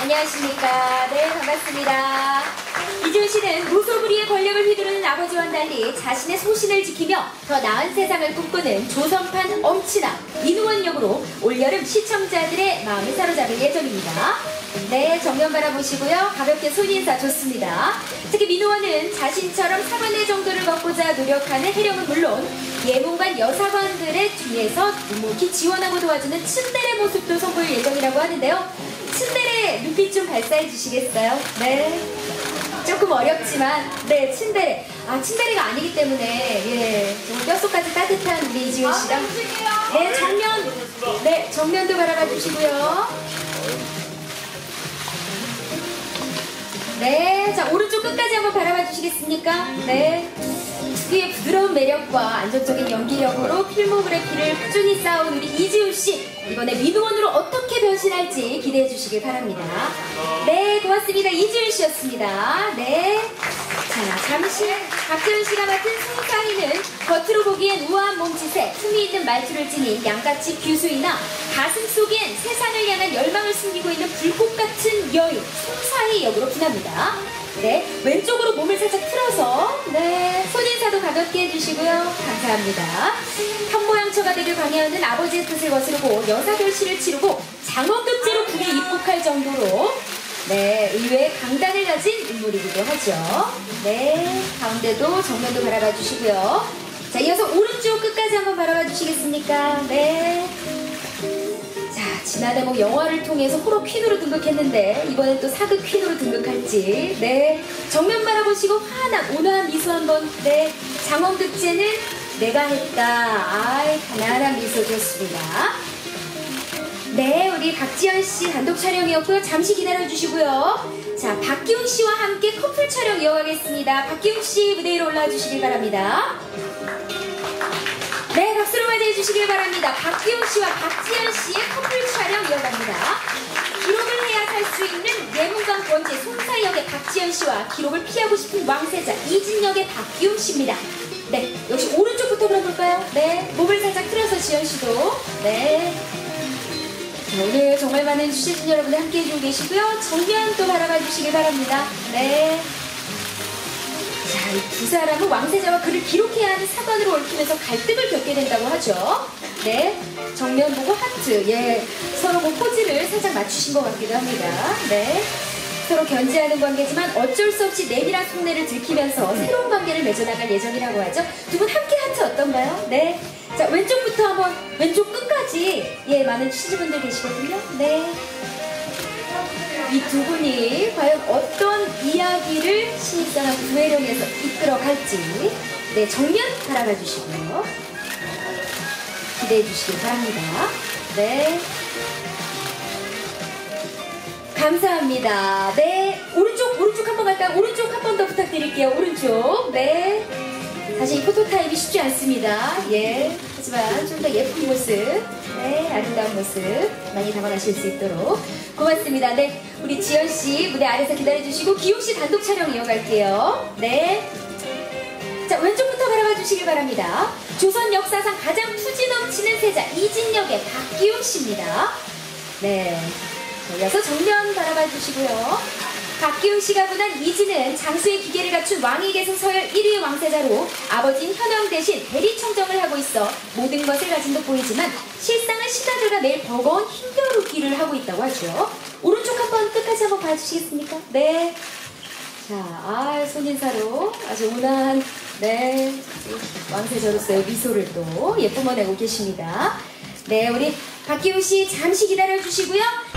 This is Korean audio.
안녕하십니까. 네, 반갑습니다. 이지훈 씨는 무소불위의 권력을 휘두르는 아버지와는 달리 자신의 소신을 지키며 더 나은 세상을 꿈꾸는 조선판 엄친아 민우원 역으로 올여름 시청자들의 마음을 사로잡을 예정입니다. 네, 정면 바라보시고요. 가볍게 손인사 좋습니다. 특히 민우원은 자신처럼 사관의 정도를 걷고자 노력하는 해령은 물론 예문관 여사관들의 뒤에서 묵묵히 지원하고 도와주는 츤데레 모습도 선보일 예정이라고 하는데요. 츤데레 눈빛 좀 발사해 주시겠어요? 네. 조금 어렵지만, 네, 츤데레. 아, 츤데레가 아니기 때문에, 예, 정말 뼛속까지 따뜻한 우리 이지훈 씨랑. 네, 정면. 네, 정면도 바라봐 주시고요. 네, 자, 오른쪽 끝까지 한번 바라봐 주시겠습니까? 네. 특유의 부드러운 매력과 안정적인 연기력으로 필모그래피를 꾸준히 쌓아온 우리 이지훈 씨. 이번에 민우원으로 어떻게 변신할지 기대해 주시길 바랍니다. 네, 고맙습니다. 이지훈 씨였습니다. 네. 자, 잠시 박지훈 씨가 맡은 송사희는 겉으로 보기엔 우아한 몸짓에 품위 있는 말투를 지닌 양가치 규수이나 가슴 속엔 세상을 향한 열망을 숨기고 있는 불꽃 같은 여인 송사희 역으로 분합니다. 네, 왼쪽으로 몸을 살짝 틀어서 네, 손인사도 가볍게 해주시고요. 감사합니다. 현모양처가 되길 강요하는 아버지의 뜻을 거스르고 여사결실을 치르고 장원급제로 군에 입국할 정도로 네, 의외의 강단을 가진 인물이기도 하죠. 네, 가운데도 정면도 바라봐 주시고요. 자, 이어서 오른쪽 끝까지 한번 바라봐 주시겠습니까? 네. 자, 지난해 뭐 영화를 통해서 호러 퀸으로 등극했는데 이번엔 또 사극 퀸으로 등극할지. 네, 정면 바라보시고 환한 온화한 미소 한번. 네, 장원급제는 내가 했다. 아이, 가난한 미소 좋습니다. 네, 우리 박지현 씨 단독 촬영이었고요. 잠시 기다려주시고요. 자, 박기웅 씨와 함께 커플 촬영 이어가겠습니다. 박기웅 씨 무대 위로 올라와 주시길 바랍니다. 네, 박수로 맞이해 주시길 바랍니다. 박기웅 씨와 박지현 씨의 커플 촬영 이어갑니다. 기록을 해야 살 수 있는 예문관 권제 송사희 역의 박지현 씨와 기록을 피하고 싶은 왕세자 이진 역의 박기웅 씨입니다. 네, 역시 오른쪽부터 그럼 볼까요? 네, 몸을 살짝 틀어서 지현 씨도. 네. 오늘 정말 많은 취재진 여러분들 함께 해주고 계시고요. 정면 또 바라봐 주시길 바랍니다. 네. 자, 이 두 사람은 왕세자와 그를 기록해야 하는 사관으로 얽히면서 갈등을 겪게 된다고 하죠. 네. 정면 보고 하트. 예. 서로 그 포즈를 살짝 맞추신 것 같기도 합니다. 네. 서로 견제하는 관계지만 어쩔 수 없이 내밀한 속내를 들키면서 새로운 관계를 맺어나갈 예정이라고 하죠. 두 분 함께 하트 어떤가요? 네. 자, 왼쪽부터 한번, 왼쪽 끝까지, 예, 많은 취재분들 계시거든요. 네. 이 두 분이 과연 어떤 이야기를 신입사원 구혜령에서 이끌어갈지, 네, 정면 바라봐 주시고요. 기대해 주시길 바랍니다. 네. 감사합니다. 네. 오른쪽 한번 갈까요? 오른쪽 한 번 더 부탁드릴게요. 오른쪽. 네. 사실 이 포토타임이 쉽지 않습니다. 예. 하지만 좀 더 예쁜 모습, 네, 아름다운 모습 많이 담아가실 수 있도록 고맙습니다. 네, 우리 지연씨 무대 아래서 기다려주시고 기웅씨 단독 촬영 이어갈게요. 네. 자, 왼쪽부터 바라봐 주시길 바랍니다. 조선 역사상 가장 투지 넘치는 세자 이진 역의 박기웅씨입니다. 네. 이어서 정면 바라봐 주시고요. 박기웅 씨가 분한 이진은 장수의 기계를 갖춘 왕위계성 서열 1위 왕세자로 아버지인 현왕 대신 대리청정을 하고 있어 모든 것을 가진 듯 보이지만 실상은 신하들과 매일 버거운 힘겨루기를 하고 있다고 하죠. 오른쪽 한번 끝까지 한번 봐주시겠습니까? 네. 자, 손인사로 아주 온화한, 네, 왕세자로서의 미소를 또 예쁨어 내고 계십니다. 네, 우리 박기웅 씨 잠시 기다려 주시고요.